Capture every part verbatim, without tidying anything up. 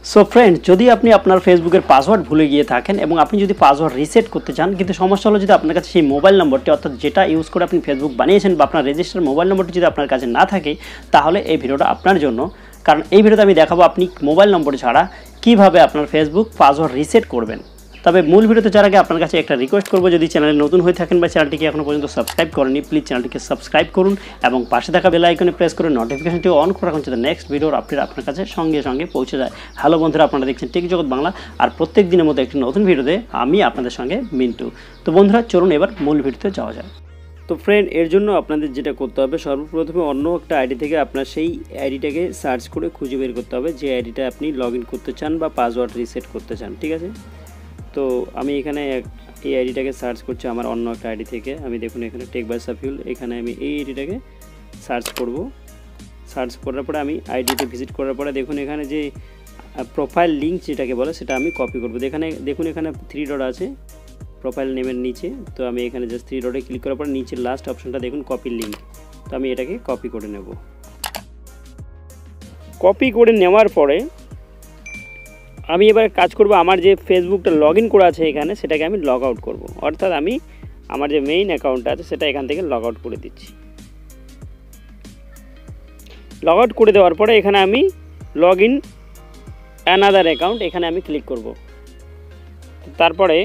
So friend, যদি আপনি আপনার ফেসবুকের পাসওয়ার্ড ভুলে গিয়ে থাকেন এবং আপনি যদি পাসওয়ার্ড রিসেট করতে চান, কিন্তু সমস্যা হলো যদি আপনার কাছে সেই মোবাইল নম্বরটি অর্থাৎ যেটা ইউজ করে আপনি ফেসবুক বানিয়েছেন বা আপনার রেজিস্টার মোবাইল নম্বরটি যদি আপনার কাছে না থাকে, তাহলে এই ভিডিওটা আপনার জন্য। কারণ এই ভিডিওতে আমি দেখাবো আপনি মোবাইল নম্বর ছাড়া কীভাবে আপনার ফেসবুক পাসওয়ার্ড রিসেট করবেন। তবে মূল ভিডিওতে যার আগে আপনার কাছে একটা রিকোয়েস্ট করবো, যদি চ্যানেলে নতুন হয়ে থাকেন বা চ্যানেলটিকে এখনও পর্যন্ত সাবস্ক্রাইব করেনি, প্লিজ চ্যানেলটিকে সাবস্ক্রাইব করুন এবং পাশে থাকা বেল আইকনে প্রেস করে নোটিফিকেশনটি অন করে রাখুন যাতে নেক্সট ভিডিওর আপডেট আপনার কাছে সঙ্গে সঙ্গে পৌঁছে যায়। হ্যালো বন্ধুরা, আপনারা দেখছেন টেকজগৎ বাংলা, আর প্রত্যেক দিনের মতো একটি নতুন ভিডিওতে আমি আপনাদের সঙ্গে মিন্টু। তো বন্ধুরা, চলুন এবার মূল ভিডিওতে যাওয়া যায়। তো ফ্রেন্ড, এর জন্য আপনাদের যেটা করতে হবে, সর্বপ্রথমে অন্য একটা আইডি থেকে আপনার সেই আইডিটাকে সার্চ করে খুঁজে বের করতে হবে যে আইডিটা আপনি লগ ইন করতে চান বা পাসওয়ার্ড রিসেট করতে চান। ঠিক আছে, তো আমি এখানে এই আইডিটাকে সার্চ করছি আমার অন্য একটা আইডি থেকে। আমি দেখুন এখানে টেক বাই সাফিউল, এখানে আমি এই আইডিটাকে সার্চ করব। সার্চ করার পরে আমি আইডিতে ভিজিট করার পরে দেখুন এখানে যে প্রোফাইল লিঙ্ক যেটাকে বলে সেটা আমি কপি করব। এখানে দেখুন এখানে থ্রি ডট আছে প্রোফাইল নেমের নিচে, তো আমি এখানে জাস্ট থ্রি ডটে ক্লিক করার পর নিচের লাস্ট অপশনটা দেখুন কপি লিঙ্ক, তো আমি এটাকে কপি করে নেব। কপি করে নেওয়ার পরে আমি এবার কাজ করব, আমার যে ফেসবুকটা লগ ইন করা আছে এখানে সেটাকে আমি লগ আউট করবো। অর্থাৎ আমি আমার যে মেইন অ্যাকাউন্টটা আছে সেটা এখান থেকে লগ আউট করে দিচ্ছি। লগ আউট করে দেওয়ার পরে এখানে আমি লগ ইন অ্যানাদার অ্যাকাউন্ট, এখানে আমি ক্লিক করব। তারপরে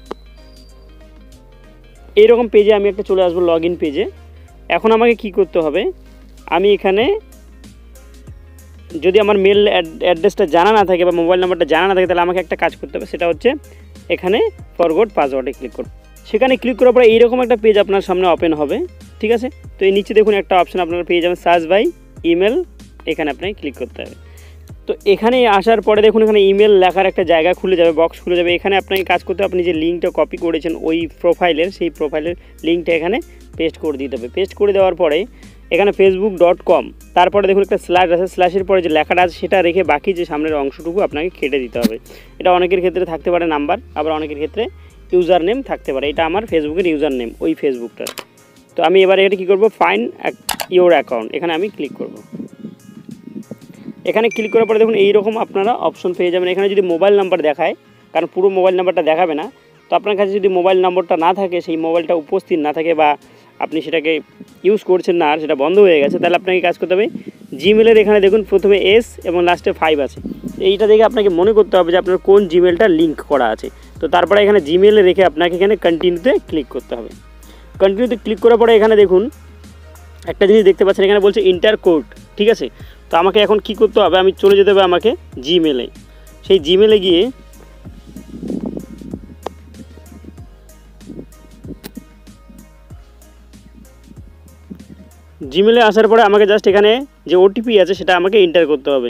এইরকম পেজে আমি একটা চলে আসবো, লগ ইন পেজে। এখন আমাকে কি করতে হবে, আমি এখানে যদি আমার মেল অ্যাড্রেসটা জানা না থাকে বা মোবাইল নাম্বারটা জানা না থাকে, তাহলে আমাকে একটা কাজ করতে হবে, সেটা হচ্ছে এখানে ফরগট পাসওয়ার্ডে ক্লিক করব। সেখানে ক্লিক করার পরে এইরকম একটা পেজ আপনার সামনে ওপেন হবে। ঠিক আছে, তো এই নিচে দেখুন একটা অপশন আপনার পেয়ে যাবেন সার্চ বাই ইমেল, এখানে আপনাকে ক্লিক করতে হবে। তো এখানে আসার পরে দেখুন এখানে ইমেল লেখার একটা জায়গা খুলে যাবে, বক্স খুলে যাবে। এখানে আপনাকে কাজ করতে হবে, আপনি যে লিঙ্কটা কপি করেছেন ওই প্রোফাইলের, সেই প্রোফাইলের লিঙ্কটা এখানে পেস্ট করে দিতে হবে। পেস্ট করে দেওয়ার পরে এখানে ফেসবুক ডট কম, তারপরে দেখুন একটা স্ল্যাশ আছে, স্ল্যাশের পরে যে লেখাটা আছে সেটা রেখে বাকি যে সামনের অংশটুকু আপনাকে কেটে দিতে হবে। এটা অনেকের ক্ষেত্রে থাকতে পারে নাম্বার, আবার অনেকের ক্ষেত্রে ইউজার নেম থাকতে পারে। এটা আমার ফেসবুকের ইউজার নেম, ওই ফেসবুকটার। তো আমি এবার এটা কী করবো, ফাইন্ড ইউর অ্যাকাউন্ট, এখানে আমি ক্লিক করব। এখানে ক্লিক করার পরে দেখুন এইরকম আপনারা অপশন পেয়ে যাবেন। এখানে যদি মোবাইল নাম্বার দেখায়, কারণ পুরো মোবাইল নাম্বারটা দেখাবে না, তো আপনার কাছে যদি মোবাইল নম্বরটা না থাকে, সেই মোবাইলটা উপস্থিত না থাকে বা আপনি সেটাকে ইউজ করছেন না আর সেটা বন্ধ হয়ে গেছে, তাহলে আপনাকে কাজ করতে হবে জিমেলের এখানে দেখুন প্রথমে এস এবং লাস্টে ফাইভ আছে, এইটা দেখে আপনাকে মনে করতে হবে যে আপনার কোন জিমেলটা লিঙ্ক করা আছে। তো তারপরে এখানে জিমেলে রেখে আপনাকে এখানে কন্টিনিউতে ক্লিক করতে হবে। কন্টিনিউতে ক্লিক করার পরে এখানে দেখুন একটা জিনিস দেখতে পাচ্ছেন, এখানে বলছে ইন্টার কোড। ঠিক আছে, তো আমাকে এখন কি করতে হবে, আমি চলে যেতে হবে আমাকে জিমেলে। সেই জিমেলে গিয়ে জিমেলে আসার পরে আমাকে জাস্ট এখানে যে ওটিপি আছে সেটা আমাকে এন্টার করতে হবে।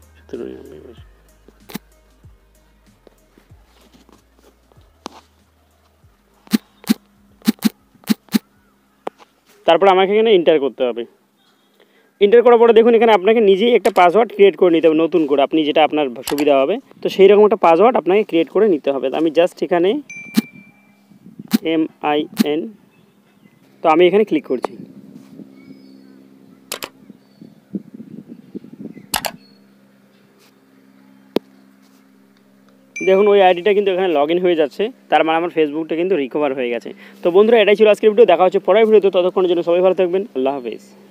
তারপর আমাকে এখানে এন্টার করতে হবে। এন্টার করার পরে দেখুন এখানে আপনাকে নিজেই একটা পাসওয়ার্ড ক্রিয়েট করে নিতে হবে নতুন করে, আপনি যেটা আপনার সুবিধা হবে। তো সেই রকম একটা পাসওয়ার্ড আপনাকে ক্রিয়েট করে নিতে হবে। আমি জাস্ট এখানে এম আই এন, তো আমি এখানে ক্লিক করছি। দেখুন ওই আইডিটা কিন্তু এখানে লগ ইন হয়ে যাচ্ছে, তার মানে আমার ফেসবুকটা কিন্তু রিকভার হয়ে গেছে। তো বন্ধুরা, এটাই ছিল আজকের ভিডিও। দেখা হচ্ছে পরের ভিডিওতে, ততক্ষণের জন্য সবাই ভালো থাকবেন। আল্লাহ হাফেজ।